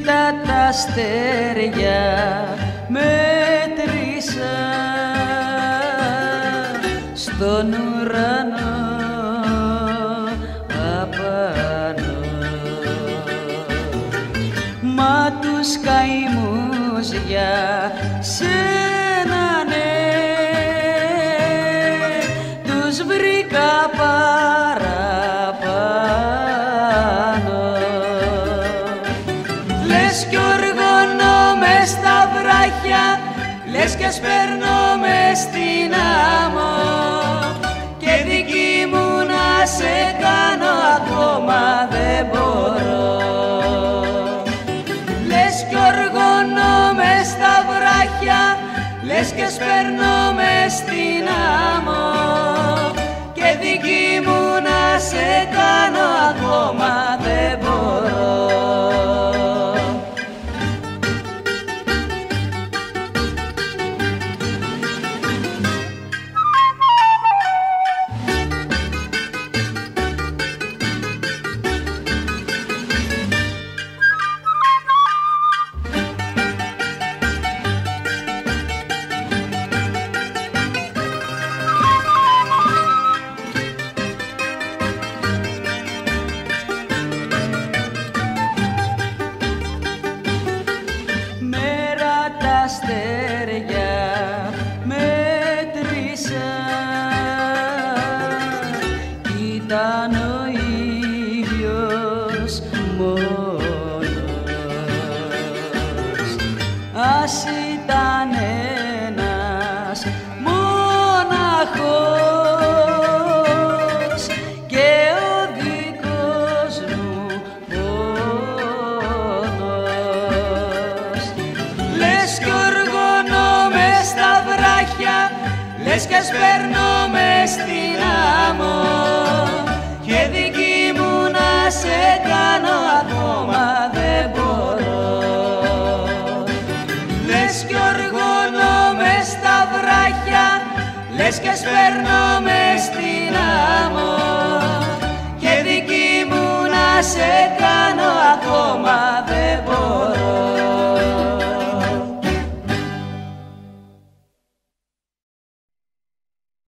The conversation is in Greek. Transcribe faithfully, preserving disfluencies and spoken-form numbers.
Κοίτα τα αστέρια μέτρησα στον ουρανό απάνω, μα τους καημούς για σένα ναι τους βρήκα παραπάνω. Λες κι οργωνώ μες στα βράχια, λες και σπέρνω μες στην άμμο και δική μου να σε κάνω ακόμα δεν μπορώ. Λες κι οργωνώ μες στα βράχια, λες και σπέρνω μες στην άμμο και δική μου να σε κάνω ακόμα δεν μπορώ. Αστέρια μέτρησα, ήταν ο ήλιος μόνος, ας ήταν ένας μοναχός και ο δικός μου πόνος. Λες κι οργωνώ μες στα βράχια, λες και σπέρνω μες στην άμμο και δική μου να σε κάνω ακόμα δεν μπορώ. Λες κι οργωνώ μες στα βράχια, λες και σπέρνω μες στην άμμο και δική μου να σε